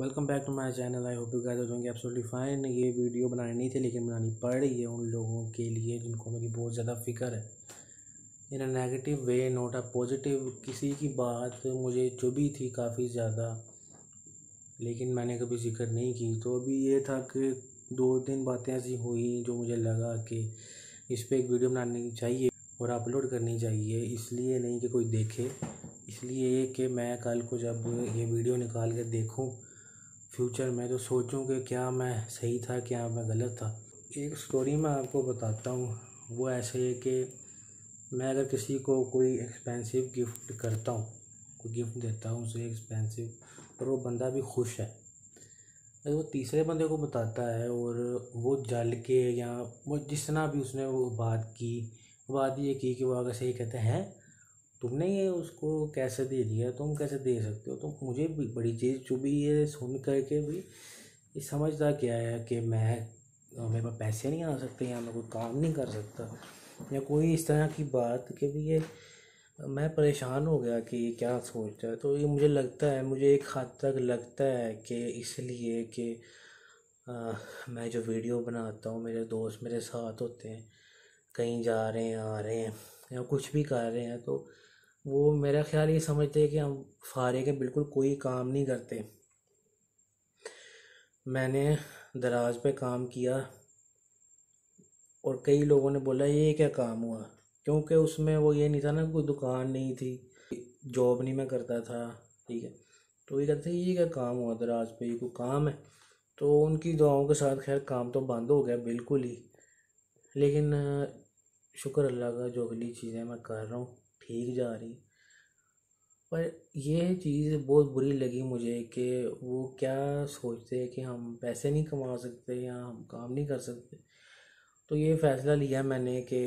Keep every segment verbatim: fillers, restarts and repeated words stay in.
Welcome back to my channel. I hope you guys are doing absolutely fine. ये video बनानी नहीं थी लेकिन बनानी पड़ रही है उन लोगों के लिए जिनको मेरी बहुत ज़्यादा फ़िक्र है, in a negative way not a positive. किसी की बात मुझे चुभी थी काफ़ी ज़्यादा, लेकिन मैंने कभी जिक्र नहीं की। तो अभी ये था कि दो तीन बातें ऐसी हुई जो मुझे लगा कि इस पर एक वीडियो बनानी चाहिए और अपलोड करनी चाहिए। इसलिए नहीं कि कोई देखे, इसलिए कि मैं कल को जब ये वीडियो निकाल के देखूं फ्यूचर में तो सोचूं कि क्या मैं सही था, क्या मैं गलत था। एक स्टोरी मैं आपको बताता हूँ। वो ऐसे है कि मैं अगर किसी को कोई एक्सपेंसिव गिफ्ट करता हूँ, कोई गिफ्ट देता हूँ उसे एक्सपेंसिव, और वो बंदा भी खुश है, अगर वो तीसरे बंदे को बताता है और वो जल के या वो जिस तरह भी उसने वो बात की, बात ये की कि वो अगर सही कहते हैं तुमने ये उसको कैसे दे दिया, तुम कैसे दे सकते हो। तो मुझे भी बड़ी चीज़ चुभी ये सुन करके भी। ये समझता क्या है कि मैं मेरे पास पैसे नहीं आ सकते या मैं कोई काम नहीं कर सकता या कोई इस तरह की बात कि भी ये मैं परेशान हो गया कि ये क्या सोचता है। तो ये मुझे लगता है, मुझे एक हद तक लगता है कि इसलिए कि आ, मैं जो वीडियो बनाता हूँ, मेरे दोस्त मेरे साथ होते हैं, कहीं जा रहे हैं आ रहे हैं या कुछ भी कर रहे हैं, तो वो मेरा ख्याल ये समझते हैं कि हम फारे के बिल्कुल कोई काम नहीं करते। मैंने दराज पे काम किया और कई लोगों ने बोला ये क्या काम हुआ, क्योंकि उसमें वो ये नहीं था ना, कोई दुकान नहीं थी, जॉब नहीं मैं करता था, ठीक है। तो ये कहते ये क्या काम हुआ दराज पे, ये कोई काम है। तो उनकी दुआओं के साथ खैर काम तो बंद हो गया बिल्कुल ही, लेकिन शुक्र अल्लाह का जो अगली चीज़ें मैं कर रहा हूँ ठीक जा रही। पर यह चीज़ बहुत बुरी लगी मुझे कि वो क्या सोचते हैं कि हम पैसे नहीं कमा सकते या हम काम नहीं कर सकते। तो ये फ़ैसला लिया मैंने कि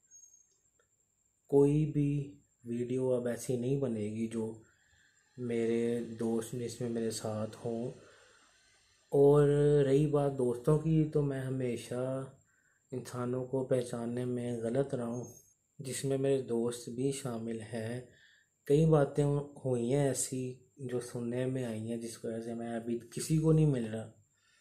कोई भी वीडियो अब ऐसी नहीं बनेगी जो मेरे दोस्त जिसमें मेरे साथ हों। और रही बात दोस्तों की, तो मैं हमेशा इंसानों को पहचानने में गलत रहा हूँ, जिसमें मेरे दोस्त भी शामिल हैं। कई बातें हुई हैं ऐसी जो सुनने में आई हैं जिस वजह से मैं अभी किसी को नहीं मिल रहा,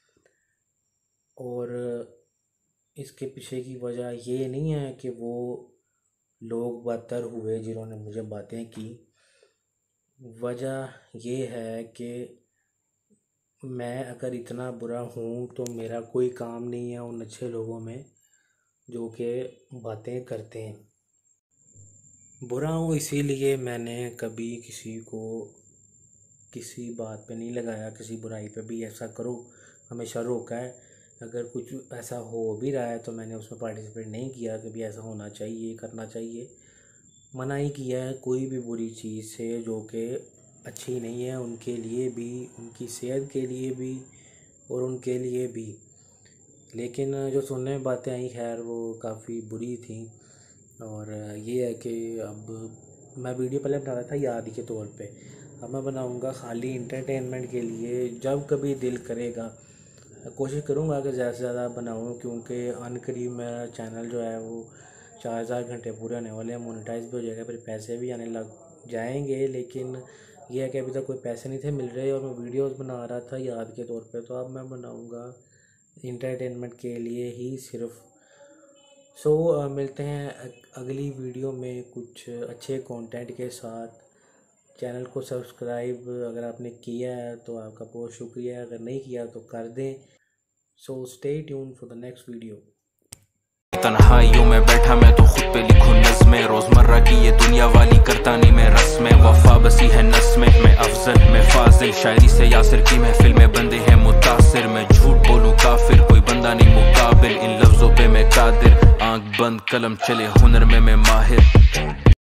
और इसके पीछे की वजह ये नहीं है कि वो लोग बदतर हुए जिन्होंने मुझे बातें की। वजह ये है कि मैं अगर इतना बुरा हूँ तो मेरा कोई काम नहीं है उन अच्छे लोगों में जो कि बातें करते हैं। बुरा हूँ इसीलिए मैंने कभी किसी को किसी बात पे नहीं लगाया, किसी बुराई पे भी ऐसा करो हमेशा रोका है। अगर कुछ ऐसा हो भी रहा है तो मैंने उसमें पार्टिसिपेट नहीं किया कि भी ऐसा होना चाहिए, करना चाहिए। मना ही किया है कोई भी बुरी चीज़ से जो कि अच्छी नहीं है उनके लिए भी, उनकी सेहत के लिए भी और उनके लिए भी। लेकिन जो सुनने में बातें आई खैर वो काफ़ी बुरी थी। और ये है कि अब मैं वीडियो पहले बना रहा था याद के तौर पे, अब मैं बनाऊंगा खाली इंटरटेनमेंट के लिए। जब कभी दिल करेगा कोशिश करूंगा कि ज़्यादा से ज़्यादा बनाऊं, क्योंकि अनकरीब मेरा चैनल जो है वो चार हज़ार घंटे पूरे होने वाले हैं, मोनेटाइज भी हो जाएगा, फिर पैसे भी आने लग जाएंगे। लेकिन यह है कि अभी तक कोई पैसे नहीं थे मिल रहे और मैं वीडियोस बना रहा था याद के तौर पे। तो अब मैं बनाऊंगा इंटरटेनमेंट के लिए ही सिर्फ। सो so, मिलते हैं अगली वीडियो में कुछ अच्छे कंटेंट के साथ। चैनल को सब्सक्राइब अगर आपने किया है तो आपका बहुत शुक्रिया, अगर नहीं किया तो कर दें। So stay tune for the next video. तन्हाइयों में बैठा मैं तो खुद पे लिखूं नज़्में, रोजमर्रा की ये दुनिया वाली करता नहीं मैं रस्में। वफा बसी है नस्में, मैं अफजल मैं फाजिल, शायरी से यासिर की महफिल में बंदे हैं मुतासिर। मैं झूठ बोलूं काफिर, कोई बंदा नहीं मुकाबिल, इन लफ्जों पे मैं कादिर। आंख बंद कलम चले हुनर में मैं माहिर।